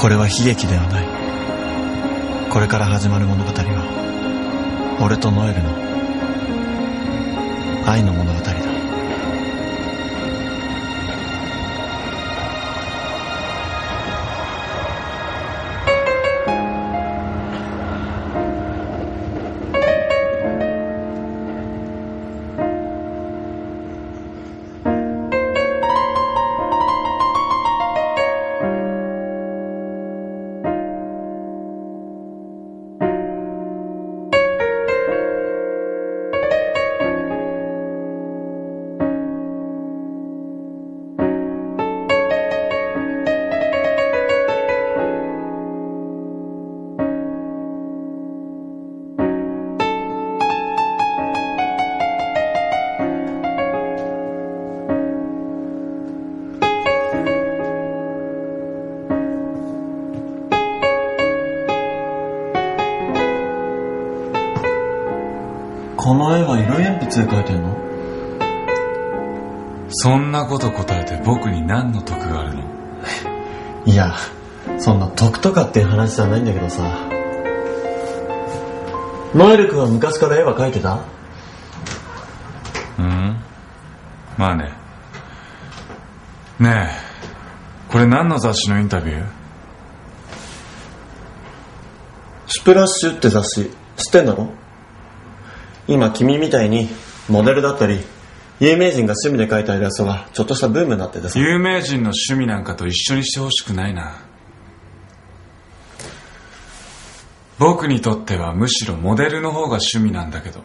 これは悲劇ではない。これから始まる物語は俺とノエルの愛の物語だ。この絵は色鉛筆で描いてんの？ そんなこと答えて僕に何の得があるの？ いや、そんな得とかっていう話じゃないんだけどさ。ノエル君は昔から絵は描いてた？ まあね。ねえ、これ何の雑誌のインタビュー？ スプラッシュって雑誌知ってんだろ？今君みたいにモデルだったり有名人が趣味で描いたイラストがちょっとしたブームになっててさ。 有名人の趣味なんかと一緒にしてほしくないな。僕にとってはむしろモデルの方が趣味なんだけど。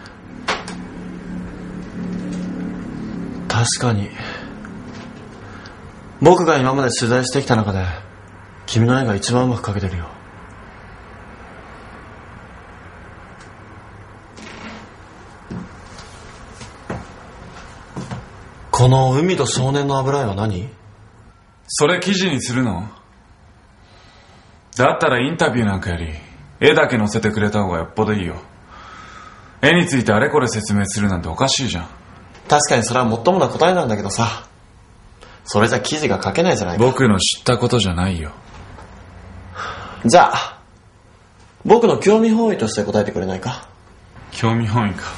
確かに僕が今まで取材してきた中で君の絵が一番うまく描けてるよ。この海と少年の油絵は何？ それ記事にするの？だったらインタビューなんかより絵だけ載せてくれた方がよっぽどいいよ。絵についてあれこれ説明するなんておかしいじゃん。 確かにそれはもっともな答えなんだけどさ、それじゃ記事が書けないじゃないか。 僕の知ったことじゃないよ。 じゃあ僕の興味本位として答えてくれないか？ 興味本位か。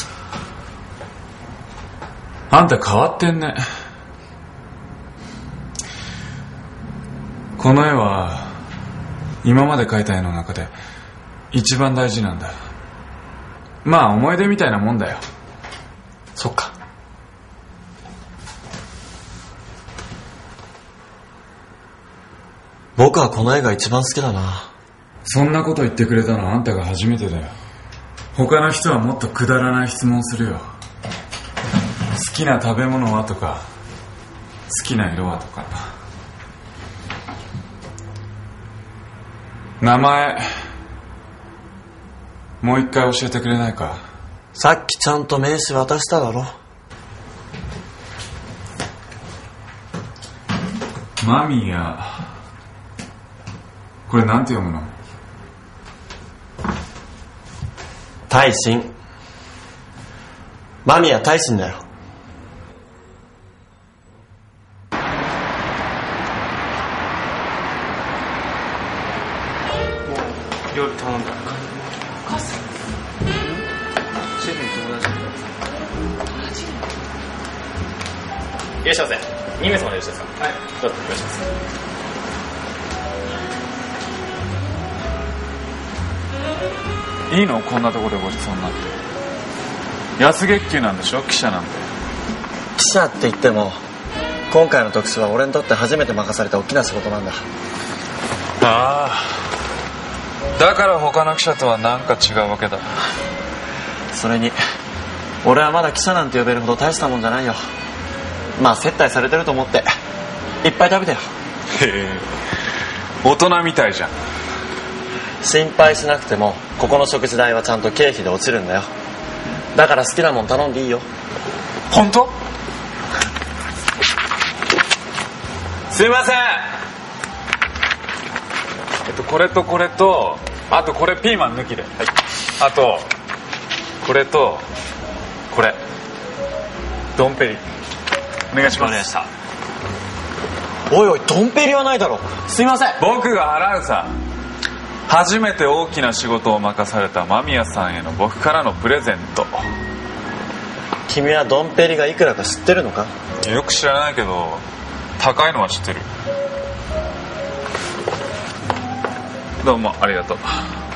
あんた変わってんね。この絵は今まで描いた絵の中で一番大事なんだ。まあ思い出みたいなもんだよ。 そっか。僕はこの絵が一番好きだな。 そんなこと言ってくれたのはあんたが初めてだよ。他の人はもっとくだらない質問するよ。好きな食べ物はとか、好きな色はとか。名前もう一回教えてくれないか？ さっきちゃんと名刺渡しただろ。 間宮。これなんて読むの？ 大臣。間宮大臣だよ。 料理頼んだ。母さん。シェフに友達いらっしゃいませ。2名様でよろしいですか？はい。どうぞお願いします。 いいの？こんなところでごちそうになって。安月給なんでしょ？記者なんて。 記者って言っても今回の特集は俺にとって初めて任された大きな仕事なんだ。 ああ、だから他の記者とはなんか違うわけだ。 それに俺はまだ記者なんて呼べるほど大したもんじゃないよ。まあ接待されてると思っていっぱい食べてよ。 へえ、大人みたいじゃん。 心配しなくてもここの食事代はちゃんと経費で落ちるんだよ。だから好きなもん頼んでいいよ。 本当？ すいません。 これとこれと、あとこれピーマン抜きで、はい、あとこれとこれドンペリお願いします。 わかりました。 おいおい、ドンペリはないだろ。すいません。 僕が払うさ。初めて大きな仕事を任された間宮さんへの僕からのプレゼント。 君はドンペリがいくらか知ってるのか？ よく知らないけど高いのは知ってる。どうもありがとう。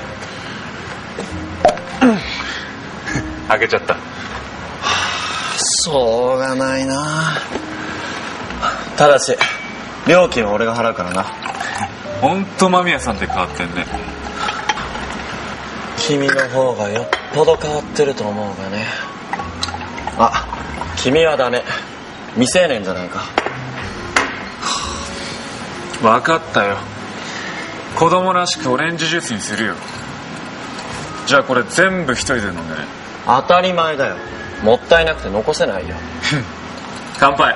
開けちゃった。 しょうがないな。ただし料金は俺が払うからな。 ほんと間宮さんって変わってんね。 君の方がよっぽど変わってると思うがね。あ、君はダメ。未成年じゃないか。 分かったよ。子供らしくオレンジジュースにするよ。じゃあこれ全部一人で飲んでね。 当たり前だよ。もったいなくて残せないよ。 乾杯。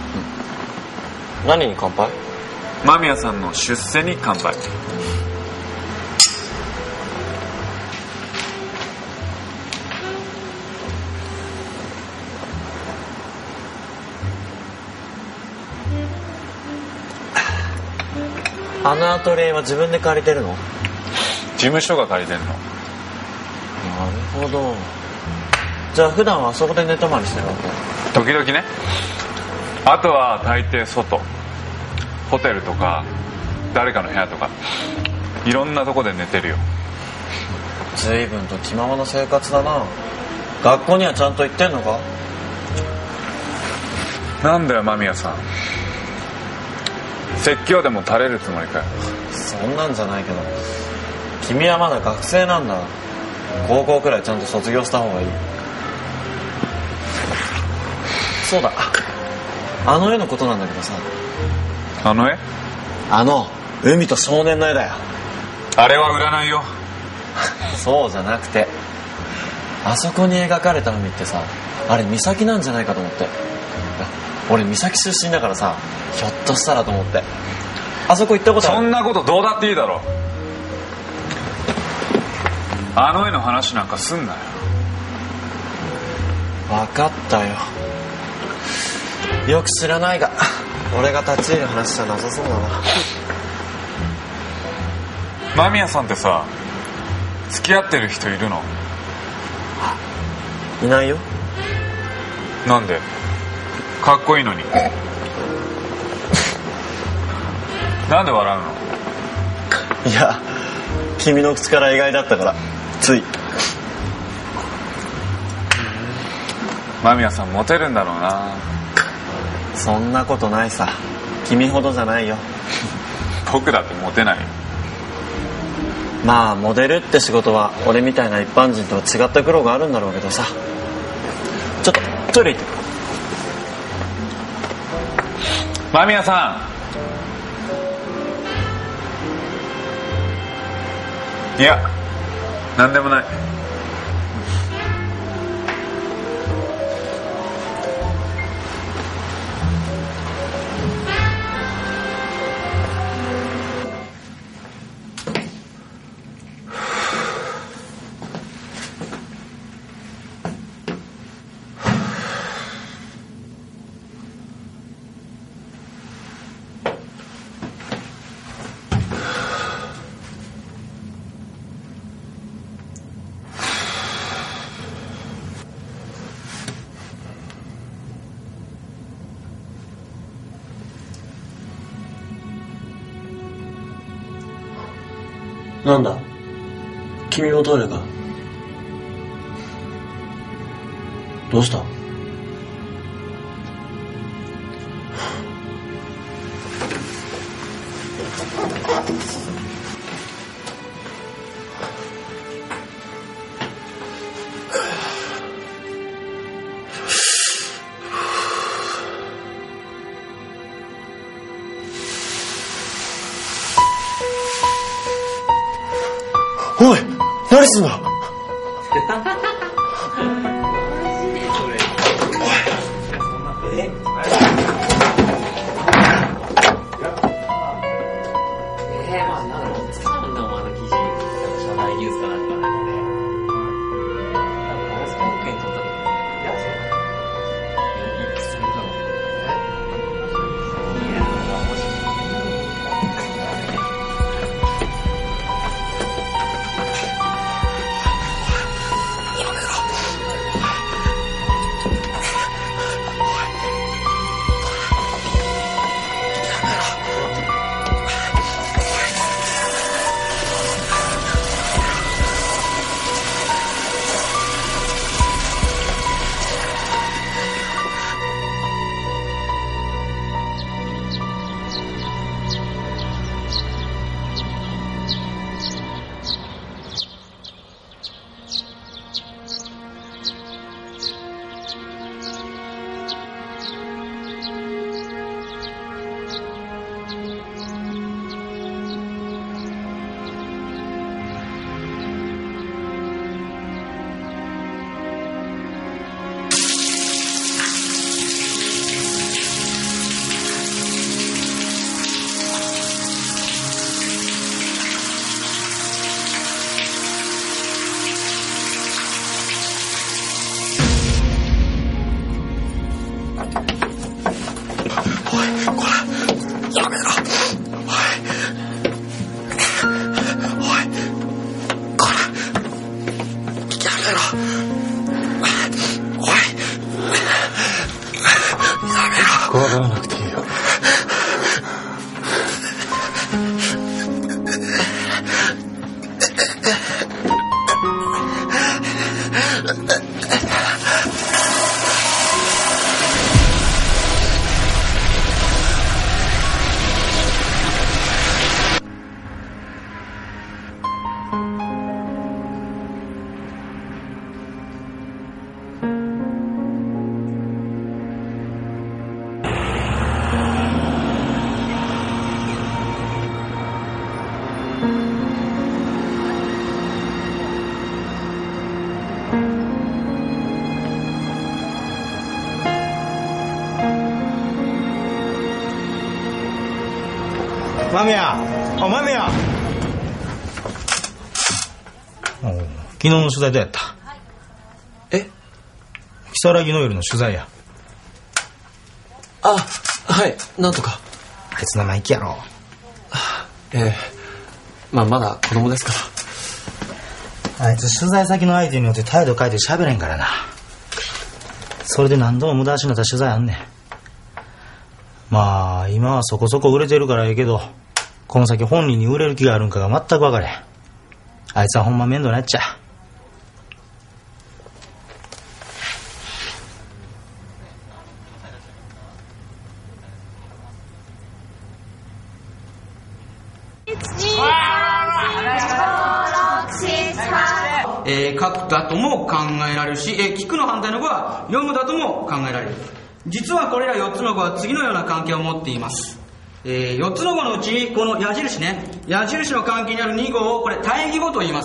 何に乾杯？ 間宮さんの出世に乾杯。 あのアトリエは自分で借りてるの？ 事務所が借りてんの。 なるほど。じゃあ普段はあそこで寝泊まりしてるわけ？ 時々ね。あとは大抵外、ホテルとか誰かの部屋とかいろんなとこで寝てるよ。 随分と気ままな生活だな。学校にはちゃんと行ってんのか？ なんだよ間宮さん、説教でも垂れるつもりかよ。 そんなんじゃないけど、君はまだ学生なんだ。高校くらいちゃんと卒業した方がいい。そうだ、あの絵のことなんだけどさ。 あの絵？ 海と少年の絵だよ。 あれは売らないよ。 そうじゃなくて、あそこに描かれた海ってさ、あれ岬なんじゃないかと思って。俺岬出身だからさ、ひょっとしたらと思って。あそこ行ったことある？ そんなことどうだっていいだろ。あの絵の話なんかすんなよ。 分かったよ。よく知らないが、俺が立ち入る話じゃなさそうだな。 間宮さんってさ、付き合ってる人いるの？ いないよ。 なんで？かっこいいのに。なんで笑うの？ いや、君の口から意外だったからつい。 間宮さんモテるんだろうな。 そんなことないさ。君ほどじゃないよ。 僕だってモテないよ。 まあモデルって仕事は俺みたいな一般人とは違った苦労があるんだろうけどさ。ちょっとトイレ行って。 間宮さん。いや、なんでもない。 なんだ？君もトイレか？どうした？おい、何すんだ？ 面白めろ。おい。やめろ。 怖がらなくていいよ。 豆や、あ、豆や。昨日の取材どうやった？ え？ 如月の夜の取材や。 あ、はい、なんとか。 あいつ生意気やろ。 まだ子供ですかあいつ取材先の相手によって態度変えて喋れんからな。それで何度も無駄足になった取材あんねん。まあ今はそこそこ売れてるからええけど、この先本人に売れる気があるんかが全く分かれへん。あいつはほんま面倒なやっちゃ。 書くだとも考えられるし、聞くの反対の語は読むだとも考えられる。実はこれら4つの語は次のような関係を持っています。4つの語のうちこの矢印ね、矢印の関係にある2語をこれ対義語と言います。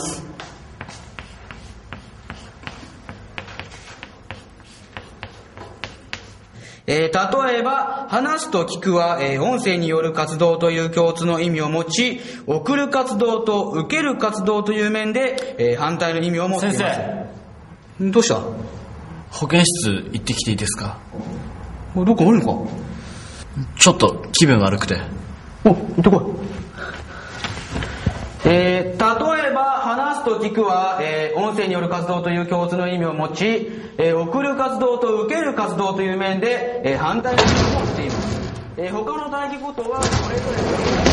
例えば話すと聞くは、音声による活動という共通の意味を持ち、送る活動と受ける活動という面で、反対の意味を持っています。先生、どうした？ 保健室行ってきていいですか？ どこ悪いのか？ ちょっと気分悪くて。 お、行ってこい。例えば話すと聞くは、音声による活動という共通の意味を持ち、送る活動と受ける活動という面で、反対の意味を持っています。他の対義語とはそれぞれ